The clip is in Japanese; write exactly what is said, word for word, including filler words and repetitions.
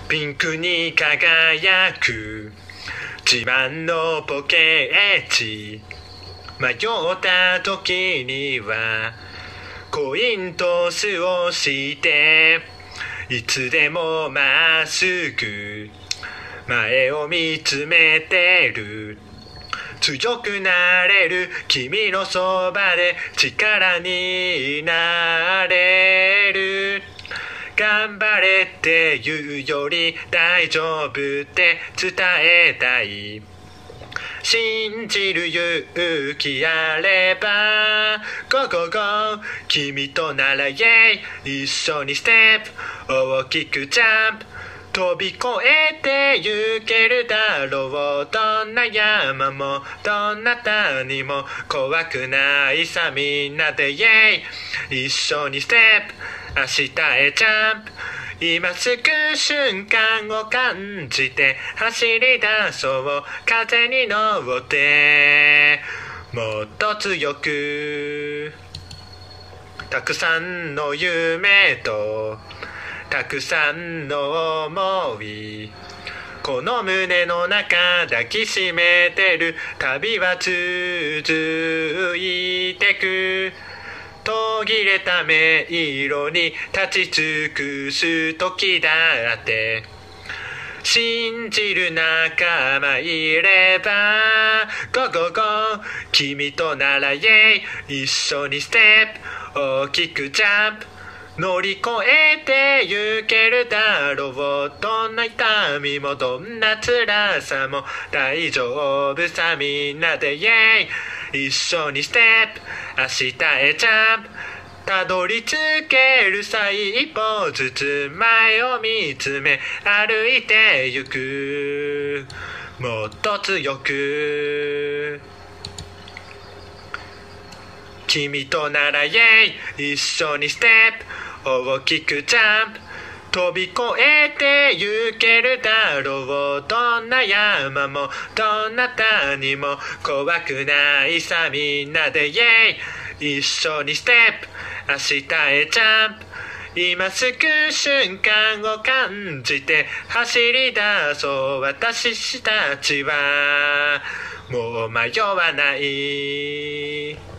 ピンクに輝く自慢のポケエチ。迷った時にはコイントスをしていつでもまっすぐ前を見つめてる。強くなれる君のそばで力になれる。頑張れって言うより大丈夫って伝えたい。信じる勇気あれば Go Go Go 君とならイェイ一緒にステップ大きくジャンプ飛び越えて行けるだろう。どんな山もどんな谷も怖くないさ。みんなでイェイ一緒にステップ明日へジャンプ今すぐ瞬間を感じて走り出そう風に乗ってもっと強く。たくさんの夢とたくさんの思いこの胸の中抱きしめてる。旅は続いてく。途切れた迷路に立ち尽くす時だって信じる仲間いれば Go Go Go 君とならイェイ一緒にステップ大きくジャンプ乗り越えて行けるだろう。どんな痛みもどんな辛さも大丈夫さ。みんなでイェイ一緒にステップ明日へジャンプたどり着けるさ。一歩ずつ前を見つめ歩いてゆく。もっと強く君とならイェイ一緒にステップ大きくジャンプ飛び越えて行けるだろう。どんな山もどんな谷も怖くないさ。みんなでイェイ一緒にステップ明日へジャンプ今すぐ瞬間を感じて走り出そう。私たちはもう迷わない。